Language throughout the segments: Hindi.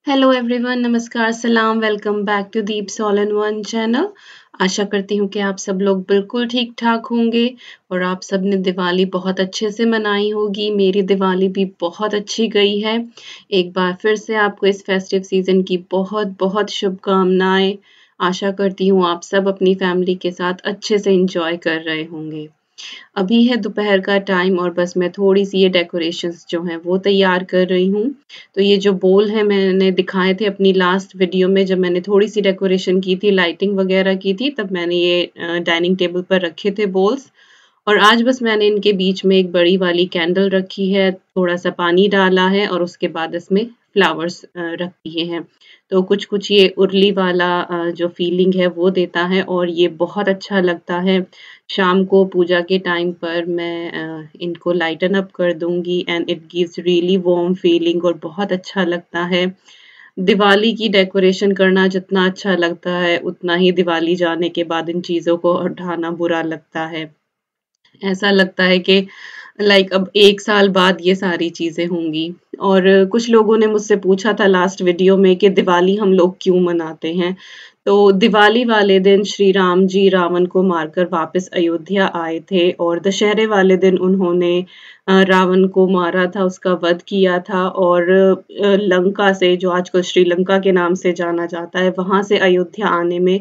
हेलो एवरीवन, नमस्कार, सलाम, welcome back to Deep's all in one channel. आशा करती हूँ कि आप सब लोग बिल्कुल ठीक ठाक होंगे और आप सब ने दिवाली बहुत अच्छे से मनाई होगी। मेरी दिवाली भी बहुत अच्छी गई है। एक बार फिर से आपको इस फेस्टिव सीजन की बहुत बहुत शुभकामनाएं। आशा करती हूँ आप सब अपनी फैमिली के साथ अच्छे से इंजॉय कर रहे होंगे। अभी है दोपहर का टाइम और बस मैं थोड़ी-सी ये डेकोरेशंस जो हैं वो तैयार कर रही हूँ। तो ये जो बोल हैं मैंने दिखाए थे अपनी लास्ट वीडियो में जब मैंने थोड़ी-सी डेकोरेशन की थी, लाइटिंग वगैरह की थी, तब मैंने ये डाइनिंग टेबल पर रखे थे बोल्स। और आज बस मैंने इनके बीच में एक बड़ी वाली कैंडल रखी है, थोड़ा-सा पानी डाला है और उसके बाद इसमें फ्लावर्स रख दिए हैं। तो कुछ-कुछ ये उर्ली वाला जो फीलिंग है वो देता है और ये बहुत अच्छा लगता है। शाम को पूजा के टाइम पर मैं इनको लाइटन अप कर दूँगी and it gives really warm feeling और बहुत अच्छा लगता है। दिवाली की डेकोरेशन करना जितना अच्छा लगता है, उतना ही दिवाली जाने के बाद इन चीज़ों को हटाना बुरा लगता है। ऐसा लगता है कि अब 1 साल बाद ये सारी चीज़ें होंगी। और कुछ लोगों ने मुझसे पूछा था लास्ट वीडियो में कि दिवाली हम लोग क्यों मनाते हैं? तो दिवाली वाले दिन श्री राम जी रावण को मारकर वापस अयोध्या आए थे और दशहरे वाले दिन उन्होंने रावण को मारा था, उसका वध किया था और लंका से जो आजकल श्रीलंका के नाम से जाना जाता है, वहाँ से अयोध्या आने में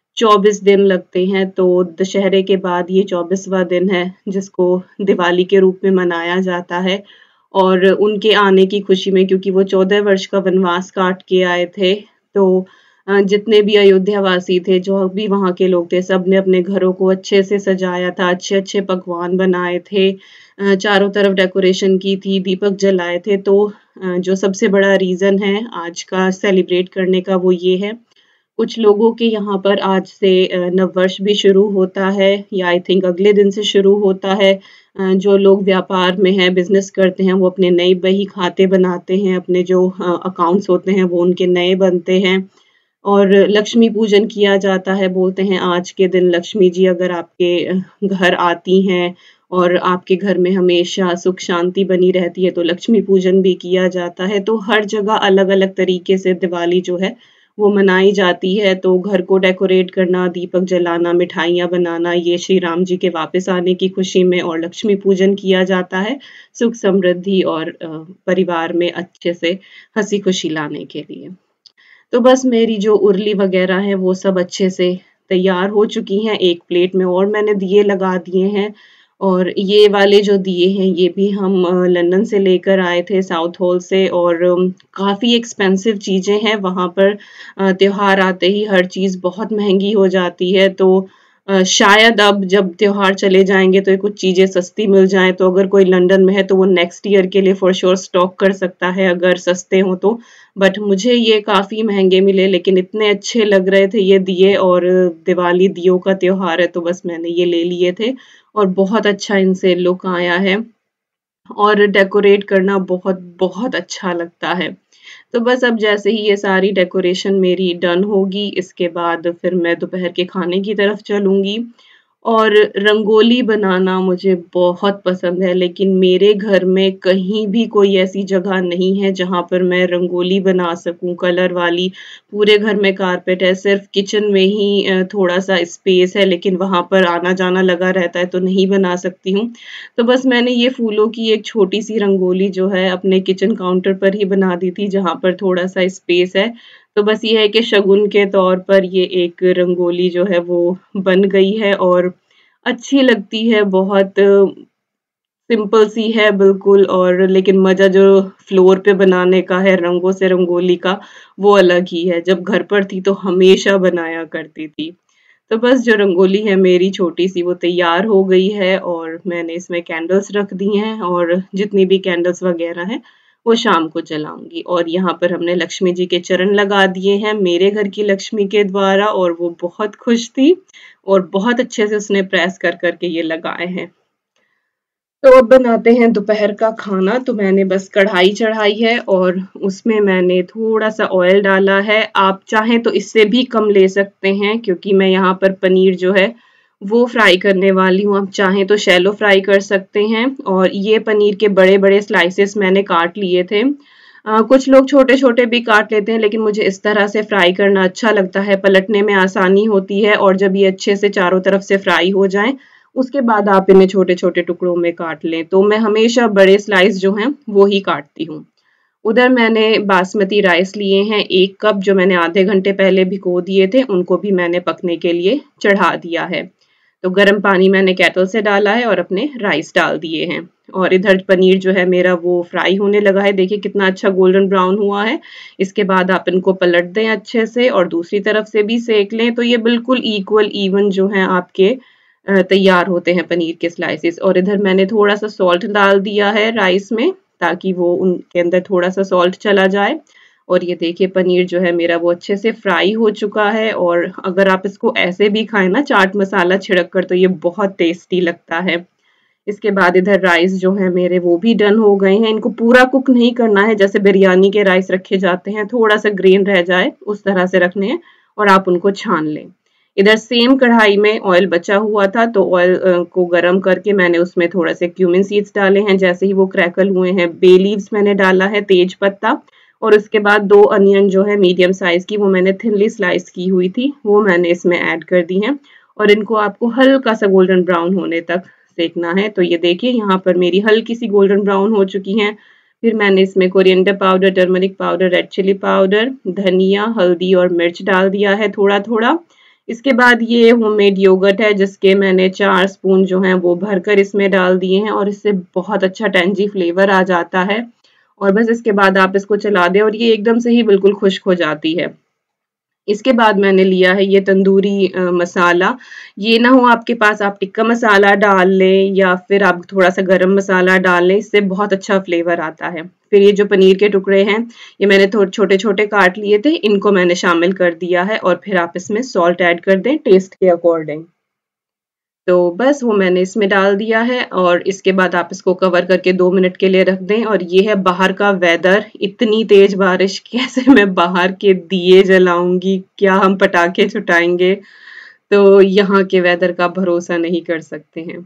24 दिन लगते हैं। तो दशहरे के बाद ये 24वाँ दिन है जिसको दिवाली के रूप में मनाया जाता है और उनके आने की खुशी में क्योंकि वो 14 वर्ष का वनवास काट के आए थे, तो जितने भी अयोध्या वासी थे, जो भी वहाँ के लोग थे, सबने अपने घरों को अच्छे से सजाया था, अच्छे-अच्छे पकवान बनाए थे, चारों तरफ डेकोरेशन की थी, दीपक जलाए थे। तो जो सबसे बड़ा रीज़न है आज का सेलिब्रेट करने का वो ये है। कुछ लोगों के यहाँ पर आज से नववर्ष भी शुरू होता है या आई थिंक अगले दिन से शुरू होता है। जो लोग व्यापार में हैं, बिज़नेस करते हैं, वो अपने नए बही खाते बनाते हैं, अपने जो अकाउंट्स होते हैं वो उनके नए बनते हैं और लक्ष्मी पूजन किया जाता है। बोलते हैं आज के दिन लक्ष्मी जी अगर आपके घर आती हैं और आपके घर में हमेशा सुख शांति बनी रहती है तो लक्ष्मी पूजन भी किया जाता है। तो हर जगह अलग-अलग तरीके से दिवाली जो है वो मनाई जाती है। तो घर को डेकोरेट करना, दीपक जलाना, मिठाइयाँ बनाना, ये श्री राम जी के वापस आने की खुशी में और लक्ष्मी पूजन किया जाता है, सुख समृद्धि और परिवार में अच्छे से हँसी-खुशी लाने के लिए। तो बस मेरी जो उर्ली वगैरह है वो सब अच्छे से तैयार हो चुकी हैं। एक प्लेट में और मैंने दिए लगा दिए हैं और ये वाले जो दिए हैं ये भी हम लंदन से लेकर आए थे साउथ हॉल से और काफ़ी एक्सपेंसिव चीज़ें हैं वहाँ पर। त्योहार आते ही हर चीज़ बहुत महँगी हो जाती है। तो शायद अब जब त्योहार चले जाएँगे तो ये कुछ चीज़ें सस्ती मिल जाएँ, तो अगर कोई लंदन में है तो वो नेक्स्ट ईयर के लिए फॉर श्योर स्टॉक कर सकता है अगर सस्ते हों तो। बट मुझे ये काफ़ी महँगे मिले लेकिन इतने अच्छे लग रहे थे ये दिए और दिवाली दियों का त्योहार है तो बस मैंने ये ले लिए थे और बहुत अच्छा इनसे लुक आया है और डेकोरेट करना बहुत बहुत अच्छा लगता है। तो बस अब जैसे ही ये सारी डेकोरेशन मेरी डन होगी, इसके बाद फिर मैं दोपहर के खाने की तरफ चलूँगी। और रंगोली बनाना मुझे बहुत पसंद है, लेकिन मेरे घर में कहीं भी कोई ऐसी जगह नहीं है जहाँ पर मैं रंगोली बना सकूँ कलर वाली। पूरे घर में कारपेट है, सिर्फ़ किचन में ही थोड़ा-सा स्पेस है, लेकिन वहाँ पर आना-जाना लगा रहता है, तो नहीं बना सकती हूँ। तो बस मैंने ये फूलों की एक छोटी-सी रंगोली जो है अपने किचन काउंटर पर ही बना दी थी, जहाँ पर थोड़ा-सा स्पेस है। तो बस ये है कि शगुन के तौर पर ये एक रंगोली जो है वो बन गई है और अच्छी लगती है बहुत। सिंपल सी है बिल्कुल और लेकिन मज़ा जो फ्लोर पे बनाने का है रंगों से रंगोली का, वो अलग ही है। जब घर पर थी तो हमेशा बनाया करती थी। तो बस जो रंगोली है मेरी छोटी-सी वो तैयार हो गई है और मैंने इसमें कैंडल्स रख दी हैं और जितनी भी कैंडल्स वग़ैरह हैं, वो शाम को जलाऊँगी। और यहाँ पर हमने लक्ष्मी जी के चरण लगा दिए हैं मेरे घर की लक्ष्मी के द्वारा और वो बहुत खुश थी और बहुत अच्छे से उसने प्रेस कर के ये लगाए हैं। तो अब बनाते हैं दोपहर का खाना। तो मैंने बस कढ़ाई चढ़ाई है और उसमें मैंने थोड़ा-सा ऑयल डाला है। आप चाहें तो इससे भी कम ले सकते हैं क्योंकि मैं यहाँ पर पनीर जो है वो फ्राई करने वाली हूँ। आप चाहें तो शैलो फ्राई कर सकते हैं और ये पनीर के बड़े-बड़े स्लाइसेस मैंने काट लिए थे। कुछ लोग छोटे छोटे भी काट लेते हैं, लेकिन मुझे इस तरह से फ्राई करना अच्छा लगता है, पलटने में आसानी होती है। और जब ये अच्छे से चारों तरफ से फ्राई हो जाएं, उसके बाद आप इन्हें छोटे छोटे टुकड़ों में काट लें। तो मैं हमेशा बड़े स्लाइस जो हैं वो ही काटती हूँ। उधर मैंने बासमती राइस लिए हैं 1 कप, जो मैंने आधे घंटे पहले भिगो दिए थे, उनको भी मैंने पकने के लिए चढ़ा दिया है। तो गर्म पानी मैंने केटल से डाला है और अपने राइस डाल दिए हैं। और इधर पनीर जो है मेरा वो फ्राई होने लगा है, देखिए कितना अच्छा गोल्डन ब्राउन हुआ है। इसके बाद आप इनको पलट दें अच्छे से और दूसरी तरफ से भी सेक लें, तो ये बिल्कुल इक्वल इवन जो है आपके तैयार होते हैं पनीर के स्लाइसेस। और इधर मैंने थोड़ा सा सॉल्ट डाल दिया है राइस में, ताकि वो उनके अंदर थोड़ा सा सॉल्ट चला जाए। और ये देखिए पनीर जो है मेरा वो अच्छे से फ्राई हो चुका है। और अगर आप इसको ऐसे भी खाएं ना चाट मसाला छिड़क कर, तो ये बहुत टेस्टी लगता है। इसके बाद इधर राइस जो है मेरे वो भी डन हो गए हैं। इनको पूरा कुक नहीं करना है, जैसे बिरयानी के राइस रखे जाते हैं, थोड़ा सा ग्रेन रह जाए उस तरह से रखने हैं और आप उनको छान लें। इधर सेम कढ़ाई में ऑयल बचा हुआ था, तो ऑयल को गरम करके मैंने उसमें थोड़ा से क्यूमिन सीड्स डाले हैं। जैसे ही वो क्रैकल हुए हैं, बे लीव्स मैंने डाला है, तेज पत्ता, और उसके बाद 2 अनियन जो है मीडियम साइज की, वो मैंने थिनली स्लाइस की हुई थी, वो मैंने इसमें ऐड कर दी हैं। और इनको आपको हल्का सा गोल्डन ब्राउन होने तक सेकना है। तो ये देखिए यहाँ पर मेरी हल्की सी गोल्डन ब्राउन हो चुकी हैं। फिर मैंने इसमें coriander powder, turmeric powder, red chilli powder, धनिया, हल्दी और मिर्च डाल दिया है थोड़ा थोड़ा। इसके बाद ये होममेड योगर्ट है, जिसके मैंने 4 स्पून जो हैं वो भरकर इसमें डाल दिए हैं, और इससे बहुत अच्छा टेंजी फ्लेवर आ जाता है। और बस इसके बाद आप इसको चला दें और ये एकदम से ही बिल्कुल खुश्क हो जाती है। इसके बाद मैंने लिया है ये तंदूरी मसाला। ये ना हो आपके पास, आप टिक्का मसाला डाल लें या फिर आप थोड़ा सा गरम मसाला डाल लें, इससे बहुत अच्छा फ्लेवर आता है। फिर ये जो पनीर के टुकड़े हैं, ये मैंने थोड़े छोटे छोटे काट लिए थे, इनको मैंने शामिल कर दिया है। और फिर आप इसमें सॉल्ट ऐड कर दें टेस्ट के अकॉर्डिंग। तो बस वो मैंने इसमें डाल दिया है और इसके बाद आप इसको कवर करके 2 मिनट के लिए रख दें। और ये है बाहर का वेदर, इतनी तेज बारिश, कैसे मैं बाहर के दिए जलाऊंगी, क्या हम पटाखे छुटाएंगे। तो यहाँ के वेदर का भरोसा नहीं कर सकते हैं।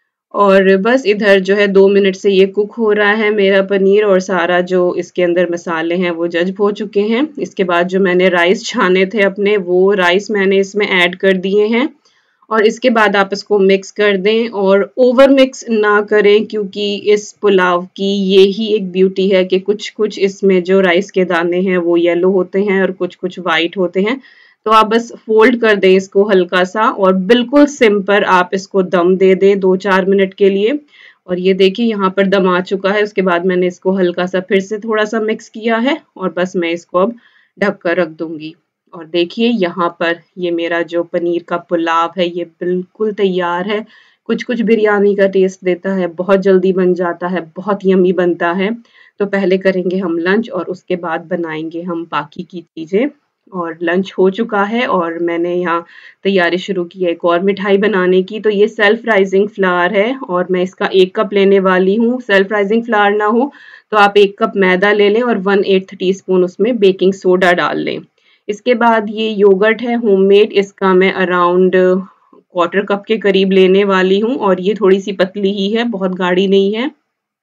और बस इधर जो है 2 मिनट से ये कुक हो रहा है मेरा पनीर, और सारा जो इसके अंदर मसाले हैं वो जज्ब हो चुके हैं। इसके बाद जो मैंने राइस छाने थे अपने, वो राइस मैंने इसमें ऐड कर दिए हैं। और इसके बाद आप इसको मिक्स कर दें और ओवर मिक्स ना करें, क्योंकि इस पुलाव की ये ही एक ब्यूटी है कि कुछ कुछ इसमें जो राइस के दाने हैं वो येलो होते हैं और कुछ कुछ वाइट होते हैं। तो आप बस फोल्ड कर दें इसको हल्का सा और बिल्कुल सिम पर आप इसको दम दे दें 2-4 मिनट के लिए। और ये देखिए यहाँ पर दम आ चुका है। उसके बाद मैंने इसको हल्का सा फिर से थोड़ा सा मिक्स किया है और बस मैं इसको अब ढक कर रख दूंगी। और देखिए यहाँ पर ये मेरा जो पनीर का पुलाव है ये बिल्कुल तैयार है। कुछ कुछ बिरयानी का टेस्ट देता है, बहुत जल्दी बन जाता है, बहुत यम्मी बनता है। तो पहले करेंगे हम लंच और उसके बाद बनाएंगे हम बाकी की चीजें। और लंच हो चुका है और मैंने यहाँ तैयारी शुरू की है एक और मिठाई बनाने की। तो ये सेल्फ राइजिंग फ्लावर है और मैं इसका 1 कप लेने वाली हूँ। सेल्फ राइजिंग फ्लावर ना हो तो आप 1 कप मैदा ले लें और 1/8 टीस्पून उसमें बेकिंग सोडा डाल लें। इसके बाद ये योगर्ट है होममेड, इसका मैं अराउंड 1/4 कप के करीब लेने वाली हूँ और ये थोड़ी सी पतली ही है, बहुत गाढ़ी नहीं है।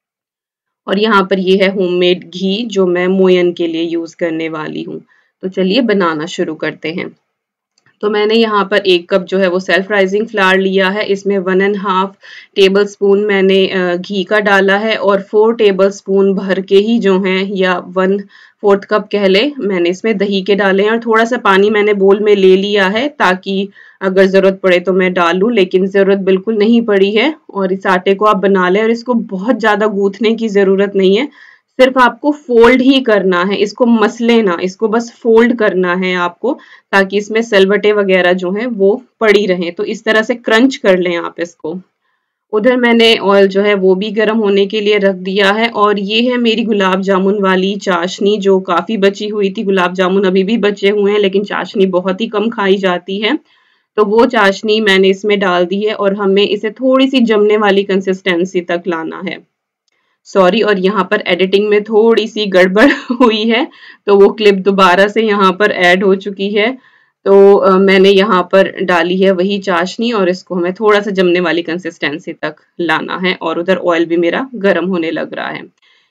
और यहाँ पर ये है होममेड घी जो मैं मोयन के लिए यूज करने वाली हूँ। तो चलिए बनाना शुरू करते हैं। तो मैंने यहाँ पर 1 कप जो है वो सेल्फ राइजिंग फ्लावर लिया है। इसमें 1.5 टेबल स्पून मैंने घी का डाला है और 4 टेबल स्पून भर के ही जो हैं, या 1/4 कप कह ले, मैंने इसमें दही के डाले हैं। और थोड़ा सा पानी मैंने बोल में ले लिया है ताकि अगर ज़रूरत पड़े तो मैं डालूं, लेकिन ज़रूरत बिल्कुल नहीं पड़ी है। और इस आटे को आप बना लें और इसको बहुत ज़्यादा गूंथने की ज़रूरत नहीं है, सिर्फ आपको फोल्ड ही करना है, इसको मसले ना, इसको बस फोल्ड करना है आपको, ताकि इसमें सलवटे वगैरह जो हैं वो पड़ी रहें। तो इस तरह से क्रंच कर लें आप इसको। उधर मैंने ऑयल जो है वो भी गर्म होने के लिए रख दिया है। और ये है मेरी गुलाब जामुन वाली चाशनी, जो काफ़ी बची हुई थी। गुलाब जामुन अभी भी बचे हुए हैं, लेकिन चाशनी बहुत ही कम खाई जाती है। तो वो चाशनी मैंने इसमें डाल दी है और हमें इसे थोड़ी सी जमने वाली कंसिस्टेंसी तक लाना है। सॉरी, और यहाँ पर एडिटिंग में थोड़ी सी गड़बड़ हुई है, तो वो क्लिप दोबारा से यहाँ पर ऐड हो चुकी है। तो मैंने यहाँ पर डाली है वही चाशनी और इसको हमें थोड़ा सा जमने वाली कंसिस्टेंसी तक लाना है। और उधर ऑयल भी मेरा गर्म होने लग रहा है।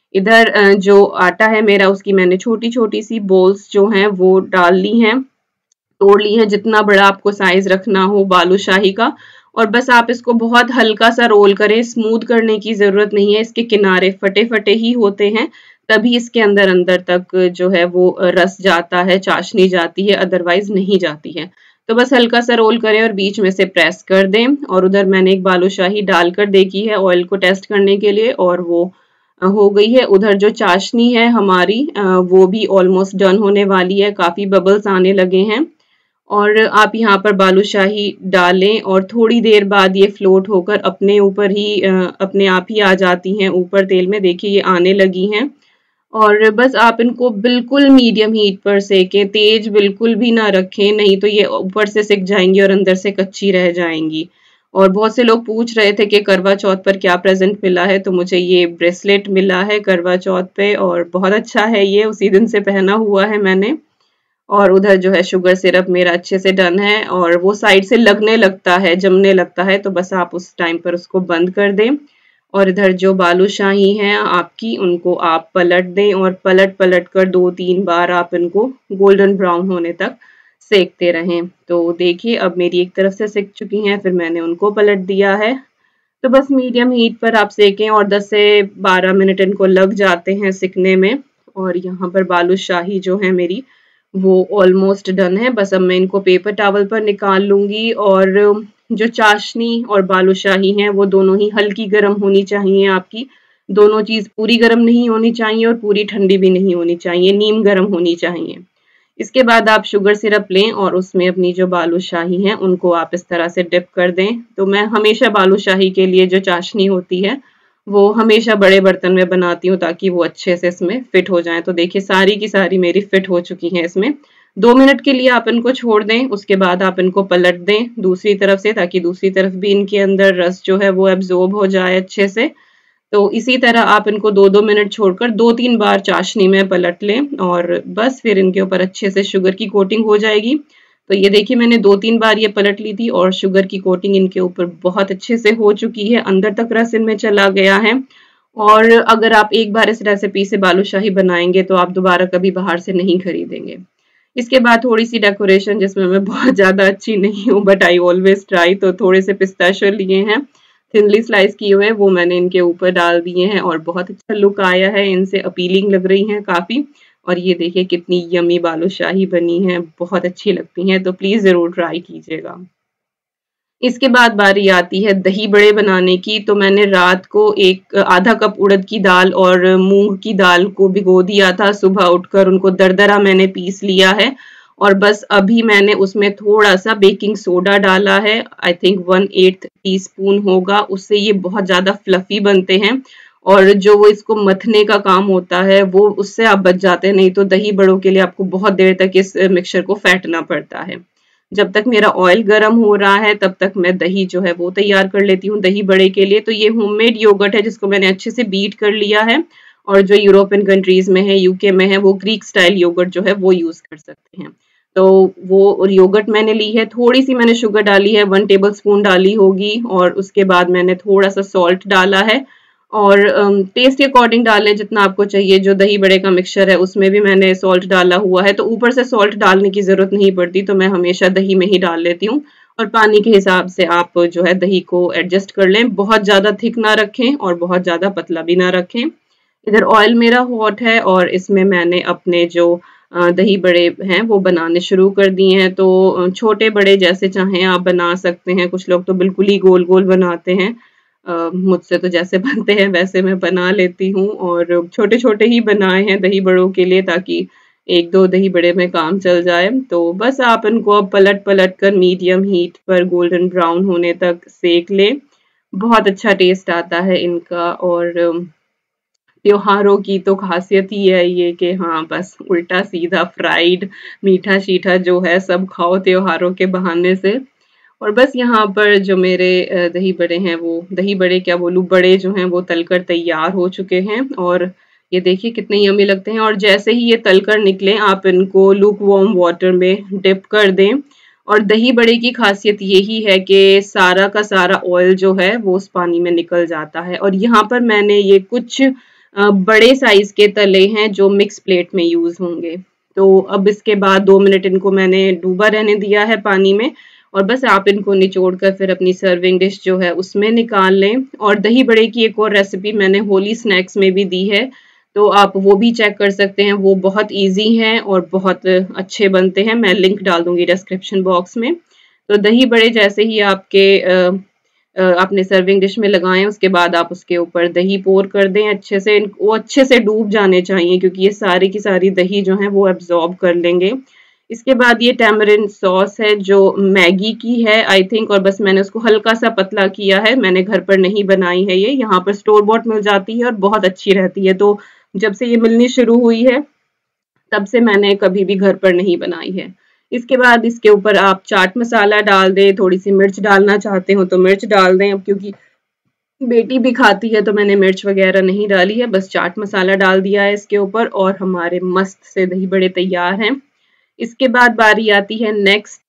इधर जो आटा है मेरा, उसकी मैंने छोटी छोटी सी बॉल्स जो हैं वो डाल ली हैं, तोड़ ली है, जितना बड़ा आपको साइज रखना हो बालूशाही का। और बस आप इसको बहुत हल्का सा रोल करें, स्मूथ करने की जरूरत नहीं है, इसके किनारे फटे फटे ही होते हैं, तभी इसके अंदर अंदर तक जो है वो रस जाता है, चाशनी जाती है, अदरवाइज नहीं जाती है। तो बस हल्का सा रोल करें और बीच में से प्रेस कर दें। और उधर मैंने एक बालूशाही डालकर देखी है ऑयल को टेस्ट करने के लिए, और वो हो गई है। उधर जो चाशनी है हमारी वो भी ऑलमोस्ट डन होने वाली है, काफी बबल्स आने लगे हैं। और आप यहाँ पर बालूशाही डालें और थोड़ी देर बाद ये फ्लोट होकर अपने ऊपर ही अपने आप ही आ जाती हैं ऊपर तेल में, देखिए ये आने लगी हैं। और बस आप इनको बिल्कुल मीडियम हीट पर सेकें, तेज बिल्कुल भी ना रखें, नहीं तो ये ऊपर से सिक जाएंगी और अंदर से कच्ची रह जाएंगी। और बहुत से लोग पूछ रहे थे कि करवा चौथ पर क्या प्रेजेंट मिला है, तो मुझे ये ब्रेसलेट मिला है करवा चौथ पे, और बहुत अच्छा है ये, उसी दिन से पहना हुआ है मैंने। और उधर जो है शुगर सिरप मेरा अच्छे से डन है, और वो साइड से लगने लगता है, जमने लगता है, तो बस आप उस टाइम पर उसको बंद कर दें। और इधर जो बालूशाही हैं आपकी, उनको आप पलट दें और पलट पलट कर 2-3 बार आप इनको गोल्डन ब्राउन होने तक सेकते रहें। तो देखिए अब मेरी एक तरफ से सिक चुकी हैं, फिर मैंने उनको पलट दिया है। तो बस मीडियम हीट पर आप सेकें और 10 से 12 मिनट इनको लग जाते हैं सिकने में। और यहाँ पर बालूशाही जो है मेरी वो ऑलमोस्ट डन है। बस अब मैं इनको पेपर टॉवल पर निकाल लूंगी। और जो चाशनी और बालूशाही हैं वो दोनों ही हल्की गर्म होनी चाहिए आपकी, दोनों चीज पूरी गर्म नहीं होनी चाहिए और पूरी ठंडी भी नहीं होनी चाहिए, नीम गर्म होनी चाहिए। इसके बाद आप शुगर सिरप लें और उसमें अपनी जो बालूशाही हैं उनको आप इस तरह से डिप कर दें। तो मैं हमेशा बालूशाही के लिए जो चाशनी होती है वो हमेशा बड़े बर्तन में बनाती हूँ, ताकि वो अच्छे से इसमें फिट हो जाए। तो देखिए सारी की सारी मेरी फिट हो चुकी हैं इसमें। 2 मिनट के लिए आप इनको छोड़ दें, उसके बाद आप इनको पलट दें दूसरी तरफ से, ताकि दूसरी तरफ भी इनके अंदर रस जो है वो एब्जॉर्ब हो जाए अच्छे से। तो इसी तरह आप इनको 2-2 मिनट छोड़कर 2-3 बार चाशनी में पलट लें, और बस फिर इनके ऊपर अच्छे से शुगर की कोटिंग हो जाएगी। तो ये देखिए मैंने 2-3 बार ये पलट ली थी और शुगर की कोटिंग इनके ऊपर बहुत अच्छे से हो चुकी है, अंदर तक रस इनमें चला गया है। और अगर आप एक बार इस रेसिपी से बालूशाही बनाएंगे तो आप दोबारा कभी बाहर से नहीं खरीदेंगे। इसके बाद थोड़ी सी डेकोरेशन, जिसमें मैं बहुत ज्यादा अच्छी नहीं हूँ बट आई ऑलवेज ट्राई, तो थोड़े से पिस्ताशियो लिए हैं थिनली स्लाइस किए हुए, वो मैंने इनके ऊपर डाल दिए हैं और बहुत अच्छा लुक आया है, इनसे अपीलिंग लग रही हैं काफी। और ये देखिए कितनी यमी बालूशाही बनी है, बहुत अच्छी लगती हैं, तो प्लीज जरूर ट्राई कीजिएगा। इसके बाद बारी आती है दही बड़े बनाने की। तो मैंने रात को एक आधा कप उड़द की दाल और मूंग की दाल को भिगो दिया था, सुबह उठकर उनको दरदरा मैंने पीस लिया है। और बस अभी मैंने उसमें थोड़ा सा बेकिंग सोडा डाला है, आई थिंक 1/8 टीस्पून होगा, उससे ये बहुत ज्यादा फ्लफी बनते हैं। और जो वो इसको मथने का काम होता है वो उससे आप बच जाते हैं, नहीं तो दही बड़ों के लिए आपको बहुत देर तक इस मिक्सचर को फेंटना पड़ता है। जब तक मेरा ऑयल गर्म हो रहा है तब तक मैं दही जो है वो तैयार कर लेती हूँ दही बड़े के लिए। तो ये होममेड योगर्ट है जिसको मैंने अच्छे से बीट कर लिया है, और जो यूरोपियन कंट्रीज में है, यूके में है, वो ग्रीक स्टाइल योगर्ट जो है वो यूज कर सकते हैं। तो वो योगर्ट मैंने ली है, थोड़ी सी मैंने शुगर डाली है, 1 टेबल स्पून डाली होगी, और उसके बाद मैंने थोड़ा सा सॉल्ट डाला है। और टेस्ट के अकॉर्डिंग डालें जितना आपको चाहिए। जो दही बड़े का मिक्सचर है उसमें भी मैंने सॉल्ट डाला हुआ है, तो ऊपर से सॉल्ट डालने की जरूरत नहीं पड़ती, तो मैं हमेशा दही में ही डाल लेती हूँ। और पानी के हिसाब से आप जो है दही को एडजस्ट कर लें, बहुत ज्यादा थिक ना रखें और बहुत ज्यादा पतला भी ना रखें। इधर ऑयल मेरा हॉट है और इसमें मैंने अपने जो दही बड़े हैं वो बनाने शुरू कर दिए हैं। तो छोटे बड़े जैसे चाहें आप बना सकते हैं, कुछ लोग तो बिल्कुल ही गोल गोल बनाते हैं, मुझसे तो जैसे बनते हैं वैसे मैं बना लेती हूँ। और छोटे छोटे ही बनाए हैं दही बड़ों के लिए, ताकि एक दो दही बड़े में काम चल जाए। तो बस आप इनको अब पलट पलट कर मीडियम हीट पर गोल्डन ब्राउन होने तक सेक लें, बहुत अच्छा टेस्ट आता है इनका। और त्योहारों की तो खासियत ही है ये कि हाँ बस उल्टा सीधा फ्राइड मीठा शीठा जो है सब खाओ त्योहारों के बहाने से। और बस यहाँ पर जो मेरे दही बड़े हैं, वो दही बड़े क्या बोलूं, बड़े जो हैं वो तलकर तैयार हो चुके हैं। और ये देखिए कितने यम्मी लगते हैं। और जैसे ही ये तलकर निकले आप इनको लूक वार्म वाटर में डिप कर दें। और दही बड़े की खासियत यही है कि सारा का सारा ऑयल जो है वो उस पानी में निकल जाता है। और यहाँ पर मैंने ये कुछ बड़े साइज के तले हैं जो मिक्स प्लेट में यूज होंगे। तो अब इसके बाद 2 मिनट इनको मैंने डूबा रहने दिया है पानी में, और बस आप इनको निचोड़ कर फिर अपनी सर्विंग डिश जो है उसमें निकाल लें। और दही बड़े की एक और रेसिपी मैंने होली स्नैक्स में भी दी है, तो आप वो भी चेक कर सकते हैं। वो बहुत इजी हैं और बहुत अच्छे बनते हैं, मैं लिंक डाल दूंगी डिस्क्रिप्शन बॉक्स में। तो दही बड़े जैसे ही आपने सर्विंग डिश में लगाएं, उसके बाद आप उसके ऊपर दही पोर कर दें अच्छे से। वो अच्छे से डूब जाने चाहिए क्योंकि ये सारी की सारी दही जो है वो एब्जॉर्ब कर लेंगे। इसके बाद ये टैमरिंड सॉस है जो मैगी की है आई थिंक, और बस मैंने उसको हल्का सा पतला किया है, मैंने घर पर नहीं बनाई है। ये यहाँ पर स्टोर बॉट मिल जाती है और बहुत अच्छी रहती है, तो जब से ये मिलनी शुरू हुई है तब से मैंने कभी भी घर पर नहीं बनाई है। इसके बाद इसके ऊपर आप चाट मसाला डाल दें, थोड़ी सी मिर्च डालना चाहते हो तो मिर्च डाल दें। अब क्योंकि बेटी भी खाती है तो मैंने मिर्च वगैरह नहीं डाली है, बस चाट मसाला डाल दिया है इसके ऊपर, और हमारे मस्त से दही बड़े तैयार हैं। इसके बाद बारी आती है नेक्स्ट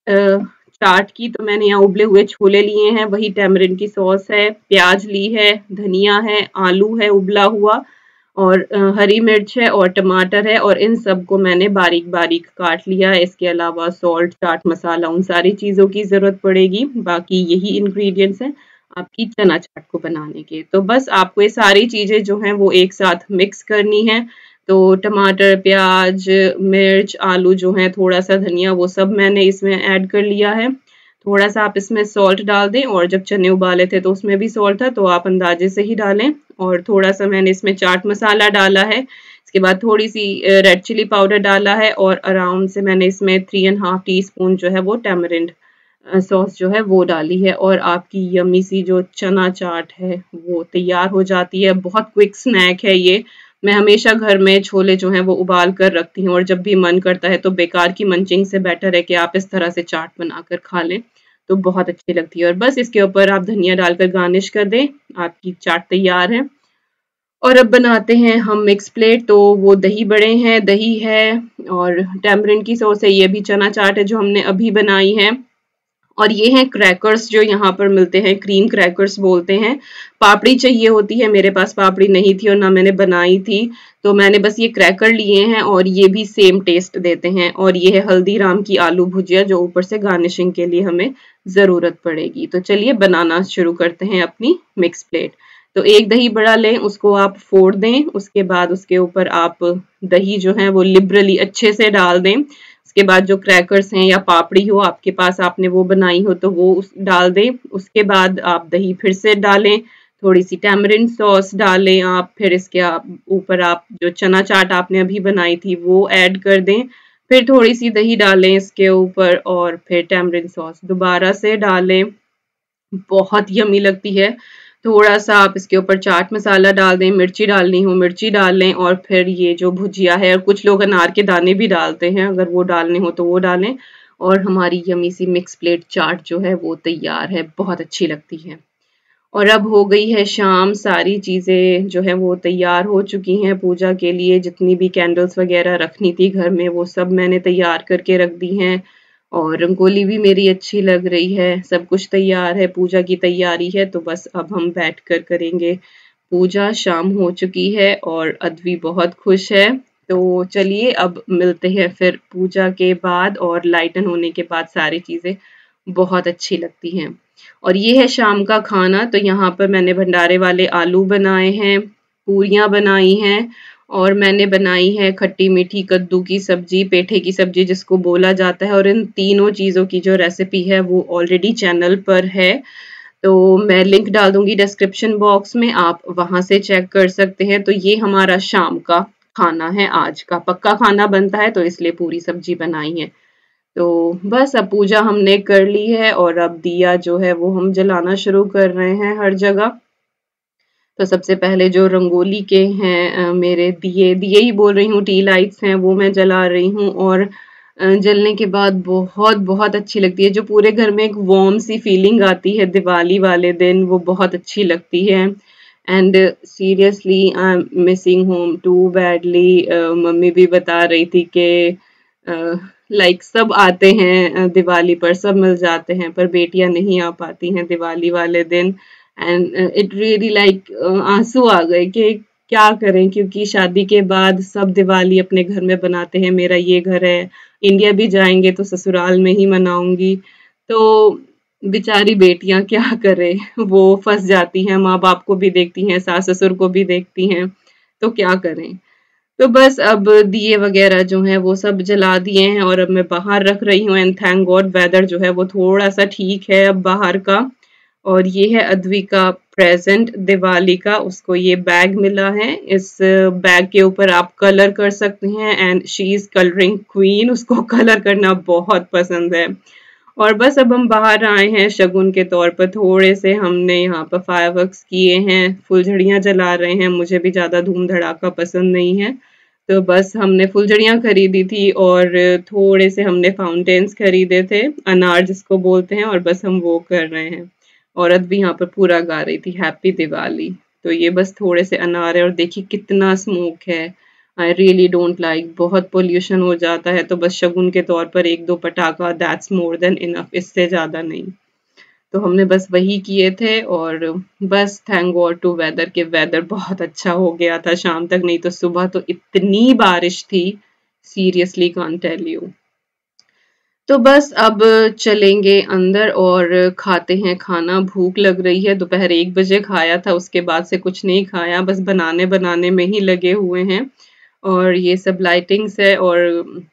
चाट की। तो मैंने यहाँ उबले हुए छोले लिए हैं, वही टैमरिंड की सॉस है, प्याज ली है, धनिया है, आलू है उबला हुआ, और हरी मिर्च है और टमाटर है, और इन सबको मैंने बारीक बारीक काट लिया है। इसके अलावा सॉल्ट, चाट मसाला, उन सारी चीज़ों की ज़रूरत पड़ेगी। बाकी यही इंग्रेडिएंट्स हैं आपकी चना चाट को बनाने के। तो बस आपको ये सारी चीज़ें जो हैं वो एक साथ मिक्स करनी है। तो टमाटर, प्याज, मिर्च, आलू जो हैं, थोड़ा सा धनिया, वो सब मैंने इसमें ऐड कर लिया है। थोड़ा सा आप इसमें सॉल्ट डाल दें, और जब चने उबाले थे तो उसमें भी सॉल्ट था, तो आप अंदाजे से ही डालें। और थोड़ा सा मैंने इसमें चाट मसाला डाला है। इसके बाद थोड़ी सी रेड चिली पाउडर डाला है, और अराउंड से मैंने इसमें 3.5 टीस्पून जो है वो टैमरिंड सॉस जो है वो डाली है, और आपकी यम्मी सी जो चना चाट है वो तैयार हो जाती है। बहुत क्विक स्नैक है ये। मैं हमेशा घर में छोले जो हैं वो उबाल कर रखती हूँ, और जब भी मन करता है तो बेकार की मंचिंग से बेटर है कि आप इस तरह से चाट बनाकर खा लें, तो बहुत अच्छी लगती है। और बस इसके ऊपर आप धनिया डालकर गार्निश कर दें, आपकी चाट तैयार है। और अब बनाते हैं हम मिक्स प्लेट। तो वो दही बड़े हैं, दही है, और टैमरिंड की सॉस है, ये भी चना चाट है जो हमने अभी बनाई है। और ये हैं क्रैकर्स जो यहाँ पर मिलते हैं, क्रीम क्रैकर्स बोलते हैं। पापड़ी चाहिए होती है, मेरे पास पापड़ी नहीं थी और ना मैंने बनाई थी, तो मैंने बस ये क्रैकर लिए हैं, और ये भी सेम टेस्ट देते हैं। और ये है हल्दीराम की आलू भुजिया जो ऊपर से गार्निशिंग के लिए हमें ज़रूरत पड़ेगी। तो चलिए बनाना शुरू करते हैं अपनी मिक्स प्लेट। तो एक दही बड़ा लें, उसको आप फोड़ दें, उसके बाद उसके ऊपर आप दही जो है वो लिबरली अच्छे से डाल दें। उसके बाद जो क्रैकर्स हैं या पापड़ी हो आपके पास, आपने वो बनाई हो तो वो डाल दें। उसके बाद आप दही फिर से डालें, थोड़ी सी टैमरिंड सॉस डालें आप, फिर इसके ऊपर आप जो चना चाट आपने अभी बनाई थी वो ऐड कर दें, फिर थोड़ी सी दही डालें इसके ऊपर, और फिर टैमरिंड सॉस दोबारा से डालें। बहुत यम्मी लगती है। थोड़ा सा आप इसके ऊपर चाट मसाला डाल दें, मिर्ची डालनी हो मिर्ची डाल लें, और फिर ये जो भुजिया है, और कुछ लोग अनार के दाने भी डालते हैं, अगर वो डालने हो तो वो डालें। और हमारी यम्मी सी मिक्स प्लेट चाट जो है वो तैयार है, बहुत अच्छी लगती है। और अब हो गई है शाम, सारी चीज़ें जो है वो तैयार हो चुकी हैं पूजा के लिए। जितनी भी कैंडल्स वगैरह रखनी थी घर में वो सब मैंने तैयार करके रख दी हैं, और रंगोली भी मेरी अच्छी लग रही है। सब कुछ तैयार है, पूजा की तैयारी है, तो बस अब हम बैठ कर करेंगे पूजा। शाम हो चुकी है और अद्वी बहुत खुश है। तो चलिए अब मिलते हैं फिर पूजा के बाद, और लाइटन होने के बाद सारी चीज़ें बहुत अच्छी लगती हैं। और ये है शाम का खाना। तो यहाँ पर मैंने भंडारे वाले आलू बनाए हैं, पूरियाँ बनाई हैं, और मैंने बनाई है खट्टी मीठी कद्दू की सब्जी, पेठे की सब्जी जिसको बोला जाता है। और इन तीनों चीज़ों की जो रेसिपी है वो ऑलरेडी चैनल पर है, तो मैं लिंक डाल दूंगी डिस्क्रिप्शन बॉक्स में, आप वहां से चेक कर सकते हैं। तो ये हमारा शाम का खाना है, आज का पक्का खाना बनता है तो इसलिए पूरी सब्जी बनाई है। तो बस अब पूजा हमने कर ली है, और अब दिया जो है वो हम जलाना शुरू कर रहे हैं हर जगह। तो सबसे पहले जो रंगोली के हैं मेरे दिए दिए ही बोल रही हूँ, टी लाइट्स हैं, वो मैं जला रही हूँ। और जलने के बाद बहुत बहुत अच्छी लगती है, जो पूरे घर में एक वार्म सी फीलिंग आती है दिवाली वाले दिन, वो बहुत अच्छी लगती है। And seriously I am missing home too badly. Mummy भी बता रही थी कि लाइक सब आते हैं दिवाली पर, सब मिल जाते हैं, पर बेटियां नहीं आ पाती हैं दिवाली वाले दिन। एंड इट रियली लाइक आंसू आ गए कि क्या करें, क्योंकि शादी के बाद सब दिवाली अपने घर में बनाते हैं। मेरा ये घर है, इंडिया भी जाएंगे तो ससुराल में ही मनाऊंगी। तो बेचारी बेटियां क्या करें, वो फंस जाती हैं, माँ बाप को भी देखती हैं, सास ससुर को भी देखती हैं, तो क्या करें। तो बस अब दिए वगैरह जो हैं वो सब जला दिए हैं और अब मैं बाहर रख रही हूँ। एंड थैंक गॉड वेदर जो है वो थोड़ा सा ठीक है अब बाहर का। और ये है अद्वी का प्रेजेंट दिवाली का, उसको ये बैग मिला है। इस बैग के ऊपर आप कलर कर सकते हैं and she is colouring queen, उसको कलर करना बहुत पसंद है। और बस अब हम बाहर आए हैं शगुन के तौर पर, थोड़े से हमने यहाँ पर फायरवर्क्स किए हैं, फुलझड़ियाँ जला रहे हैं। मुझे भी ज़्यादा धूम धड़ाका पसंद नहीं है, तो बस हमने फुलझड़ियाँ खरीदी थी और थोड़े से हमने फाउंटेन्स खरीदे थे, अनार जिसको बोलते हैं, और बस हम वो कर रहे हैं। औरत भी यहाँ पर पूरा गा रही थी हैप्पी दिवाली। तो ये बस थोड़े से अनार है और देखिए कितना स्मोक है। आई रियली डोंट लाइक, बहुत पोल्यूशन हो जाता है, तो बस शगुन के तौर पर एक दो पटाखा, दैट्स मोर देन इनफ, इससे ज्यादा नहीं। तो हमने बस वही किए थे और बस थैंक गॉड टू वेदर के वेदर बहुत अच्छा हो गया था शाम तक, नहीं तो सुबह तो इतनी बारिश थी, सीरियसली कांट टेल यू। तो बस अब चलेंगे अंदर और खाते हैं खाना, भूख लग रही है। दोपहर 1 बजे खाया था, उसके बाद से कुछ नहीं खाया, बस बनाने बनाने में ही लगे हुए हैं। और ये सब लाइटिंग्स है और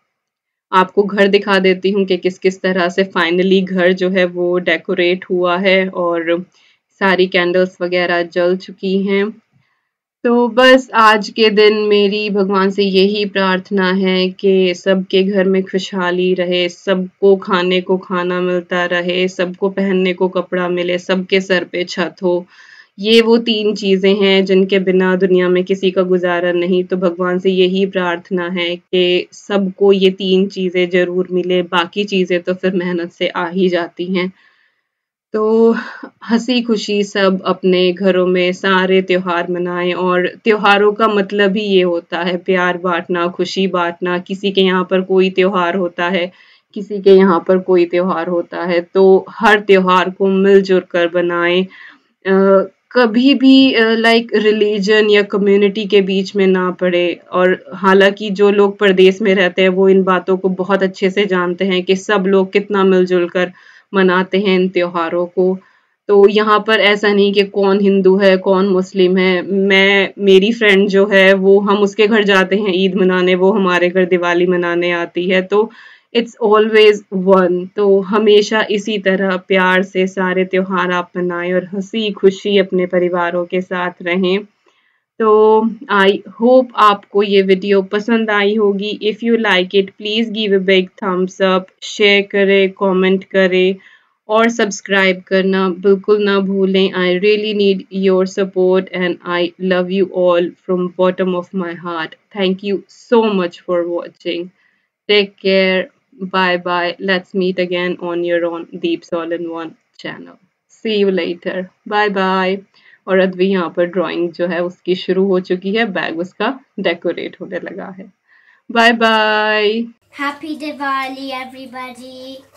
आपको घर दिखा देती हूँ कि किस किस तरह से फाइनली घर जो है वो डेकोरेट हुआ है और सारी कैंडल्स वगैरह जल चुकी हैं। तो बस आज के दिन मेरी भगवान से यही प्रार्थना है कि सबके घर में खुशहाली रहे, सबको खाने को खाना मिलता रहे, सबको पहनने को कपड़ा मिले, सबके सर पे छत हो। ये वो 3 चीज़ें हैं जिनके बिना दुनिया में किसी का गुज़ारा नहीं। तो भगवान से यही प्रार्थना है कि सबको ये 3 चीज़ें ज़रूर मिले, बाकी चीज़ें तो फिर मेहनत से आ ही जाती हैं। तो हंसी खुशी सब अपने घरों में सारे त्योहार मनाएं, और त्योहारों का मतलब ही ये होता है प्यार बांटना, खुशी बांटना। किसी के यहाँ पर कोई त्योहार होता है, किसी के यहाँ पर कोई त्योहार होता है, तो हर त्योहार को मिलजुल कर बनाएं। कभी भी लाइक रिलीजन या कम्युनिटी के बीच में ना पड़े। और हालांकि जो लोग परदेश में रहते हैं वो इन बातों को बहुत अच्छे से जानते हैं कि सब लोग कितना मिलजुल कर मनाते हैं इन त्योहारों को। तो यहाँ पर ऐसा नहीं कि कौन हिंदू है कौन मुस्लिम है। मेरी फ्रेंड जो है वो, हम उसके घर जाते हैं ईद मनाने, वो हमारे घर दिवाली मनाने आती है, तो इट्स ऑलवेज वन। तो हमेशा इसी तरह प्यार से सारे त्योहार आप मनाएं और हंसी खुशी अपने परिवारों के साथ रहें। तो आई होप आपको ये वीडियो पसंद आई होगी। If you like it please give a big thumbs up, share करें, कमेंट करें और सब्सक्राइब करना बिल्कुल ना भूलें। I really need your support and I love you all from bottom of my heart. Thank you so much for watching. Take care. Bye bye. Let's meet again on your own Deep All in One channel. See you later. Bye bye. और अद्वी यहाँ पर ड्राइंग जो है उसकी शुरू हो चुकी है, बैग उसका डेकोरेट होने लगा है। Bye bye. Happy Diwali, everybody.